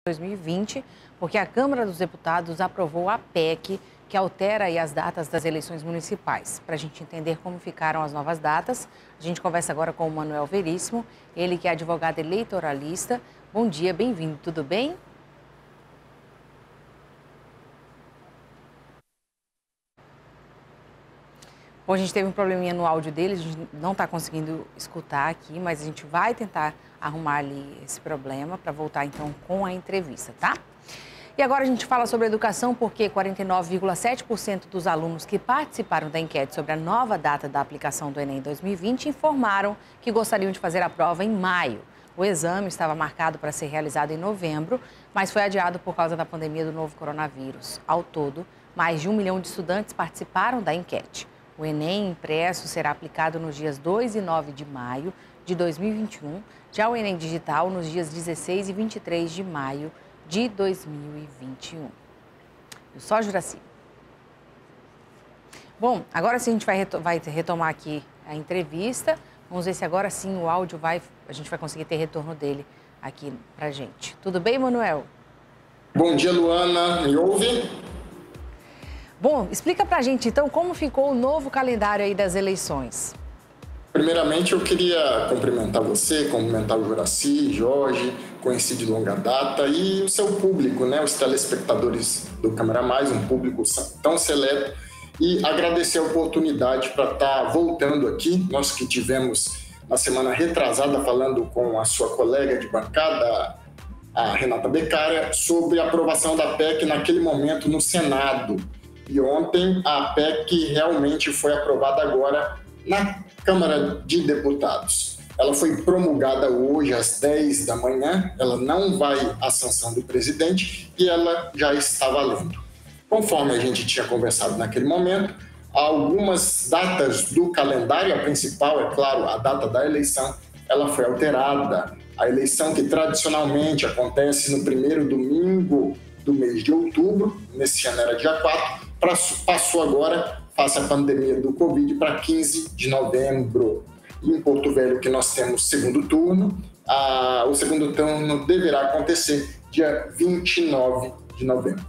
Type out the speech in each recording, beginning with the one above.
2020, porque a Câmara dos Deputados aprovou a PEC que altera aí as datas das eleições municipais. Para a gente entender como ficaram as novas datas, a gente conversa agora com o Manuel Veríssimo, ele que é advogado eleitoralista. Bom dia, bem-vindo, tudo bem? Bom, a gente teve um probleminha no áudio dele, a gente não está conseguindo escutar aqui, mas a gente vai tentar arrumar ali esse problema para voltar então com a entrevista, tá? E agora a gente fala sobre educação porque 49,7% dos alunos que participaram da enquete sobre a nova data da aplicação do Enem 2020 informaram que gostariam de fazer a prova em maio. O exame estava marcado para ser realizado em novembro, mas foi adiado por causa da pandemia do novo coronavírus. Ao todo, mais de 1 milhão de estudantes participaram da enquete. O Enem impresso será aplicado nos dias 2 e 9 de maio de 2021, já o Enem digital nos dias 16 e 23 de maio de 2021. Só Juraci. Bom, agora sim a gente vai retomar aqui a entrevista. Vamos ver se agora sim o áudio a gente vai conseguir ter retorno dele aqui pra gente. Tudo bem, Manuel? Bom dia, Luana. Me ouve? Bom, explica pra gente então como ficou o novo calendário aí das eleições. Primeiramente, eu queria cumprimentar você, cumprimentar o Juraci, Jorge, conhecido de longa data, e o seu público, né, os telespectadores do Câmara Mais, um público tão seleto, e agradecer a oportunidade para estar voltando aqui. Nós que tivemos na semana retrasada falando com a sua colega de bancada, a Renata Beccaria, sobre a aprovação da PEC naquele momento no Senado. E ontem a PEC realmente foi aprovada agora na Câmara de Deputados. Ela foi promulgada hoje às 10 da manhã, ela não vai à sanção do presidente e ela já está valendo. Conforme a gente tinha conversado naquele momento, algumas datas do calendário, a principal, é claro, a data da eleição, ela foi alterada. A eleição que tradicionalmente acontece no primeiro domingo do mês de outubro, nesse ano era dia 4, passou agora, face à pandemia do Covid, para 15 de novembro. E em Porto Velho, que nós temos segundo turno, o segundo turno deverá acontecer dia 29 de novembro.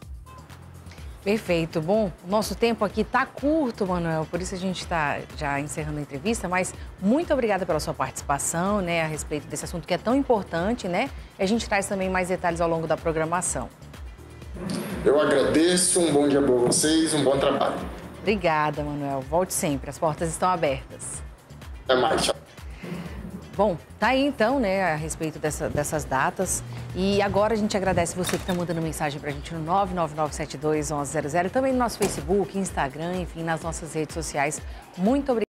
Perfeito. Bom, o nosso tempo aqui está curto, Manuel, por isso a gente está já encerrando a entrevista, mas muito obrigada pela sua participação, né, a respeito desse assunto que é tão importante, né? E a gente traz também mais detalhes ao longo da programação. Eu agradeço, um bom dia para vocês, um bom trabalho. Obrigada, Manuel. Volte sempre, as portas estão abertas. Até mais, tchau. Bom, tá aí então, né, a respeito dessas datas. E agora a gente agradece você que está mandando mensagem pra gente no 999721100, também no nosso Facebook, Instagram, enfim, nas nossas redes sociais. Muito obrigada.